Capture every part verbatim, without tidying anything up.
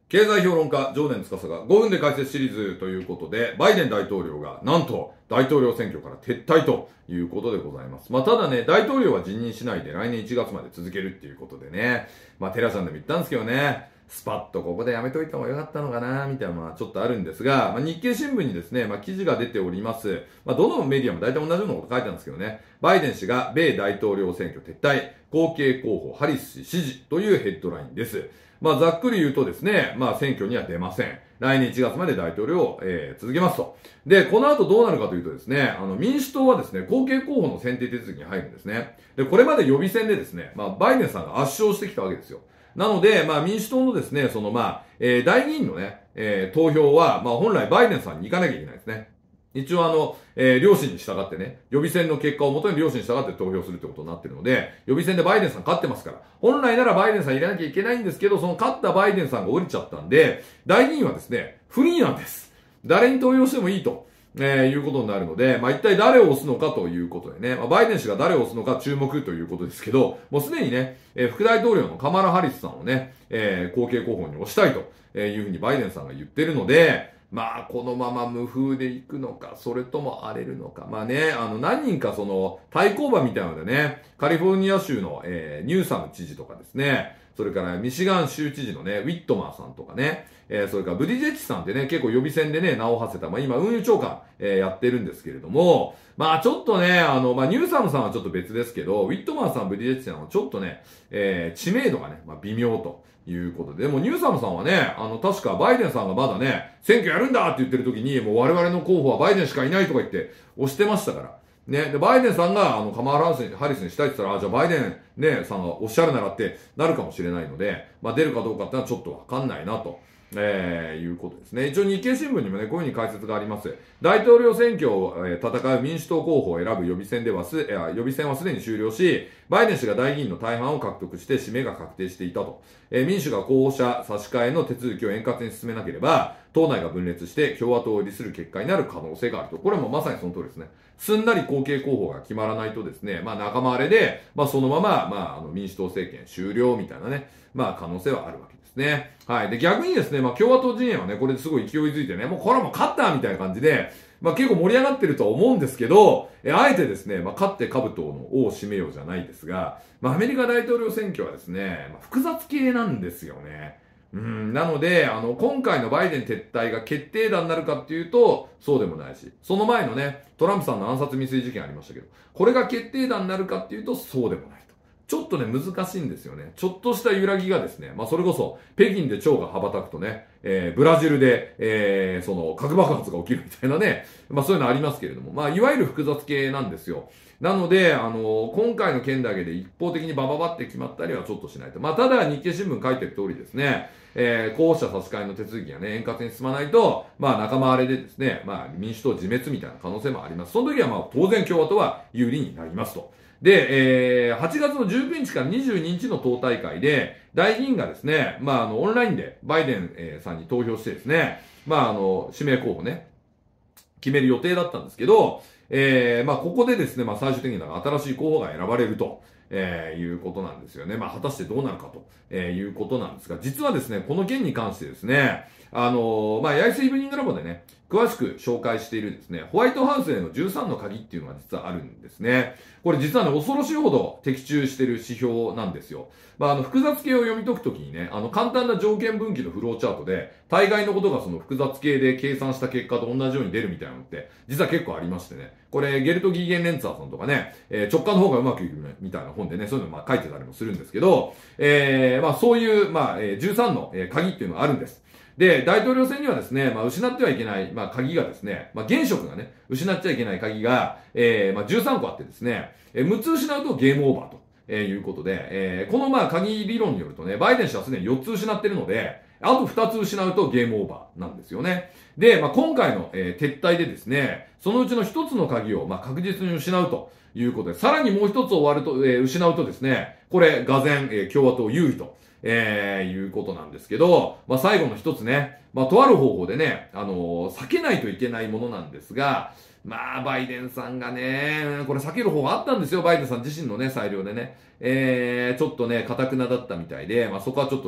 経済評論家、常年司がごふんで解説シリーズということで、バイデン大統領がなんと大統領選挙から撤退ということでございます。まあただね、大統領は辞任しないで来年いちがつまで続けるっていうことでね、まあテラちゃんでも言ったんですけどね、スパッとここでやめといた方が良かったのかなみたいなのはちょっとあるんですが、まあ、日経新聞にですね、まあ、記事が出ております。まあ、どのメディアも大体同じようなこと書いてあるんですけどね、バイデン氏が米大統領選挙撤退、後継候補ハリス氏支持というヘッドラインです。まあ、ざっくり言うとですね、まあ、選挙には出ません。来年いちがつまで大統領を、えー、続けますと。で、この後どうなるかというとですね、あの、民主党はですね、後継候補の選定手続きに入るんですね。で、これまで予備選でですね、まあ、バイデンさんが圧勝してきたわけですよ。なので、まあ民主党のですね、そのまあ、えー、代議員のね、えー、投票は、まあ本来バイデンさんに行かなきゃいけないですね。一応あの、えー、両親に従ってね、予備選の結果をもとに両親に従って投票するってことになってるので、予備選でバイデンさん勝ってますから、本来ならバイデンさん入れなきゃいけないんですけど、その勝ったバイデンさんが降りちゃったんで、代議員はですね、フリーなんです。誰に投票してもいいと。えー、いうことになるので、まあ、一体誰を押すのかということでね、まあ、バイデン氏が誰を押すのか注目ということですけど、もうすでにね、えー、副大統領のカマラ・ハリスさんをね、えー、後継候補に押したいというふうにバイデンさんが言ってるので、まあ、このまま無風で行くのか、それとも荒れるのか。まあね、あの、何人かその、対抗馬みたいなのでね、カリフォルニア州の、えー、ニューサム知事とかですね、それからミシガン州知事のね、ウィットマーさんとかね、えー、それからブディジェッチさんってね、結構予備選でね、名を馳せた、まあ今運輸長官、えー、やってるんですけれども、まあちょっとね、あの、まあニューサムさんはちょっと別ですけど、ウィットマーさん、ブディジェッチさんはちょっとね、えー、知名度がね、まあ微妙ということで、でもニューサムさんはね、あの、確かバイデンさんがまだね、選挙やるんだって言ってる時に、もう我々の候補はバイデンしかいないとか言って押してましたから。ね。で、バイデンさんが、あの、カマラ・ハリスにしたいって言ったら、あ、じゃあバイデン、ね、さんがおっしゃるならってなるかもしれないので、まあ出るかどうかってのはちょっとわかんないなと。えー、いうことですね。一応日経新聞にもね、こういうふうに解説があります。大統領選挙を、えー、戦う民主党候補を選ぶ予備選ではす、えー、予備選はすでに終了し、バイデン氏が代議員の大半を獲得して指名が確定していたと。えー、民主が候補者差し替えの手続きを円滑に進めなければ、党内が分裂して共和党を利する結果になる可能性があると。これもまさにその通りですね。すんなり後継候補が決まらないとですね、まあ仲間割れで、まあそのまま、まああの民主党政権終了みたいなね、まあ可能性はあるわけですね。はい。で、逆にですね、まあ共和党陣営はね、これですごい勢いづいてね、もうこれはもう勝ったみたいな感じで、まあ結構盛り上がってるとは思うんですけど、え、あえてですね、まあ勝って兜の王を締めようじゃないですが、まあアメリカ大統領選挙はですね、まあ、複雑系なんですよね。うん、なので、あの、今回のバイデン撤退が決定打になるかっていうと、そうでもないし、その前のね、トランプさんの暗殺未遂事件ありましたけど、これが決定打になるかっていうと、そうでもないと。ちょっとね、難しいんですよね。ちょっとした揺らぎがですね、まあ、それこそ、北京で蝶が羽ばたくとね、えー、ブラジルで、えー、その、核爆発が起きるみたいなね、まあ、そういうのありますけれども、まあ、いわゆる複雑系なんですよ。なので、あの、今回の件だけで一方的にバババって決まったりはちょっとしないと。まあ、ただ、日経新聞書いてる通りですね、えー、候補者差し替えの手続きがね、円滑に進まないと、まあ、仲間割れでですね、まあ、民主党自滅みたいな可能性もあります。その時は、まあ、当然共和党は有利になりますと。で、えー、はちがつのじゅうくにちからにじゅうににちの党大会で、代議員がですね、まあ、あの、オンラインでバイデン、えー、さんに投票してですね、まあ、あの、指名候補ね、決める予定だったんですけど、えー、まあ、ここでですね、まあ、最終的には新しい候補が選ばれると。えー、いうことなんですよね。まあ、果たしてどうなるかと、えー、いうことなんですが、実はですね、この件に関してですね、あのー、まあ、ヤイスイブニングラボでね、詳しく紹介しているですね、ホワイトハウスへのじゅうさんの鍵っていうのが実はあるんですね。これ実はね、恐ろしいほど的中している指標なんですよ。まあ、あの、複雑系を読み解くときにね、あの、簡単な条件分岐のフローチャートで、大概のことがその複雑系で計算した結果と同じように出るみたいなのって、実は結構ありましてね。これ、ゲルト・ギーゲンレンツァーさんとかね、えー、直感の方がうまくいくみたいな本でね、そういうのまあ書いてたりもするんですけど、えー、まあそういう、まあ、えー、じゅうさんの、えー、鍵っていうのがあるんです。で、大統領選にはですね、まあ失ってはいけない、まあ鍵がですね、まあ現職がね、失っちゃいけない鍵が、えー、まあじゅうさんこあってですね、えー、むっつ失うとゲームオーバーと、えー、いうことで、えー、このまあ鍵理論によるとね、バイデン氏はすでによっつ失ってるので、あとふたつ失うとゲームオーバーなんですよね。で、まあ今回の、えー、撤退でですね、そのうちのひとつの鍵をまあ確実に失うということで、さらにもうひとつ終わると、えー、失うとですね、これ、がぜん、えー、共和党有利と。えー、いうことなんですけど、まあ、最後の一つね、まあ、とある方法でね、あのー、避けないといけないものなんですが、まあ、バイデンさんがね、これ避ける方があったんですよ、バイデンさん自身のね、裁量でね。えー、ちょっとね、堅くなだったみたいで、まあ、そこはちょっとね、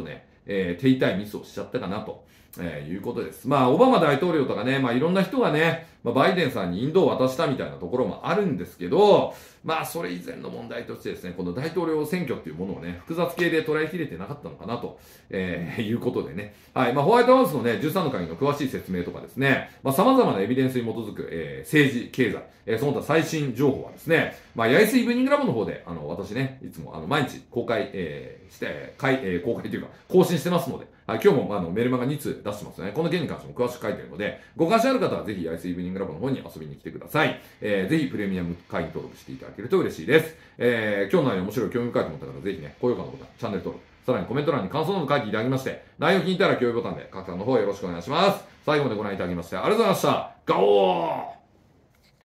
えー、手痛いミスをしちゃったかなと。えー、いうことです。まあ、オバマ大統領とかね、まあ、いろんな人がね、まあ、バイデンさんに引導を渡したみたいなところもあるんですけど、まあ、それ以前の問題としてですね、この大統領選挙っていうものをね、複雑系で捉えきれてなかったのかなと、えー、いうことでね。はい。まあ、ホワイトハウスのね、じゅうさんの会議の詳しい説明とかですね、まあ、様々なエビデンスに基づく、えー、政治、経済、えー、その他最新情報はですね、まあ、八重洲イブニングラボの方で、あの、私ね、いつも、あの、毎日公開、えー、して、開、えー、公開というか、更新してますので、はい、今日も、あの、メルマガに通出してますね。この件に関しても詳しく書いてるので、ご関心ある方はぜひ、アイスイブニングラボの方に遊びに来てください。えー、ぜひ、プレミアム会員登録していただけると嬉しいです。えー、今日の内容面白い、興味深いと思った方は、ぜひね、高評価のボタン、チャンネル登録、さらにコメント欄に感想など書いていただきまして、内容気に入ったら共有ボタンで、拡散の方よろしくお願いします。最後までご覧いただきまして、ありがとうございました。ガオー